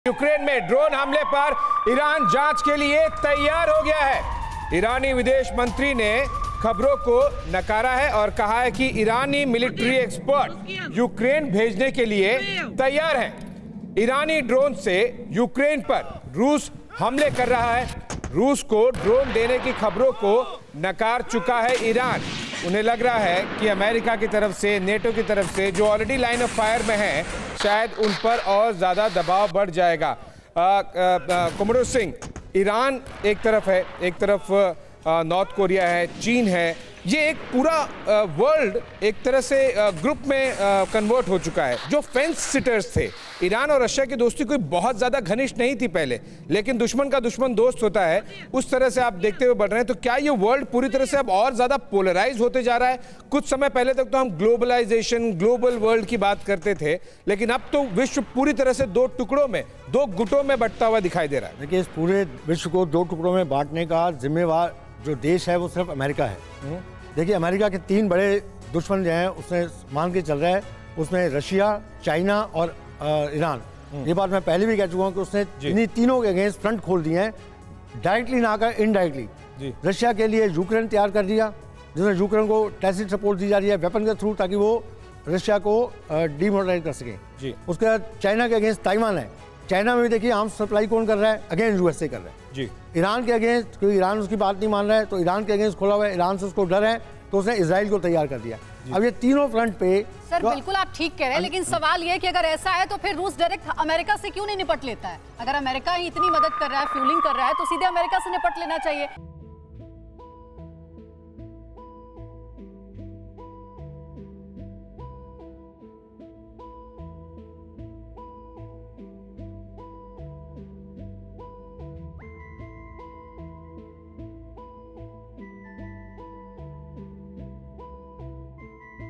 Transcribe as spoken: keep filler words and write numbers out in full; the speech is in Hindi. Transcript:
यूक्रेन में ड्रोन हमले पर ईरान जांच के लिए तैयार हो गया है। ईरानी विदेश मंत्री ने खबरों को नकारा है और कहा है कि ईरानी मिलिट्री एक्सपर्ट यूक्रेन भेजने के लिए तैयार हैं। ईरानी ड्रोन से यूक्रेन पर रूस हमले कर रहा है। रूस को ड्रोन देने की खबरों को नकार चुका है ईरान। उन्हें लग रहा है कि अमेरिका की तरफ से, नेटो की तरफ से, जो ऑलरेडी लाइन ऑफ फायर में हैं, शायद उन पर और ज़्यादा दबाव बढ़ जाएगा। कोमोडोर सिंह, ईरान एक तरफ है, एक तरफ नॉर्थ कोरिया है, चीन है। ये एक पूरा वर्ल्ड एक तरह से ग्रुप में कन्वर्ट हो चुका है। जो फेंस सिटर्स थे, ईरान और रशिया की दोस्ती कोई बहुत ज़्यादा घनिष्ठ नहीं थी पहले, लेकिन दुश्मन का दुश्मन दोस्त होता है, उस तरह से आप देखते हुए बढ़ रहे हैं। तो क्या ये वर्ल्ड पूरी तरह से अब और ज़्यादा पोलराइज होते जा रहा है? कुछ समय पहले तक तो हम ग्लोबलाइजेशन, ग्लोबल वर्ल्ड की बात करते थे, लेकिन अब तो विश्व पूरी तरह से दो टुकड़ों में, दो गुटों में बंटता हुआ दिखाई दे रहा है। देखिए, इस पूरे विश्व को दो टुकड़ों में बांटने का जिम्मेवार जो देश है वो सिर्फ अमेरिका है। देखिए, अमेरिका के तीन बड़े दुश्मन जो हैं उसने मान के चल रहा है, उसमें रशिया, चाइना और ईरान। ये बात मैं पहले भी कह चुका हूँ कि उसने इन्हीं तीनों के अगेंस्ट फ्रंट खोल दिए हैं, डायरेक्टली ना कर इनडायरेक्टली। रशिया के लिए यूक्रेन तैयार कर दिया, जिसमें यूक्रेन को टैसिट सपोर्ट दी जा रही है वेपन के थ्रू, ताकि वो रशिया को डिमोरलाइज कर सके। उसके बाद चाइना के अगेंस्ट ताइवान है। चाइना में भी देखिए आर्म्स सप्लाई कौन कर रहा है? अगेंस्ट यूएसए कर रहा है जी। ईरान के अगेंस्ट, क्योंकि ईरान उसकी बात नहीं मान रहा है, तो ईरान के अगेंस्ट खोला हुआ है। ईरान से उसको डर है, तो उसने इजराइल को तैयार कर दिया। अब ये तीनों फ्रंट पे सर बिल्कुल आप ठीक कह रहे हैं, लेकिन सवाल ये है कि अगर ऐसा है तो फिर रूस डायरेक्ट अमेरिका से क्यों नहीं निपट लेता है? अगर अमेरिका ही इतनी मदद कर रहा है, फ्यूलिंग कर रहा है, तो सीधे अमेरिका से निपट लेना चाहिए।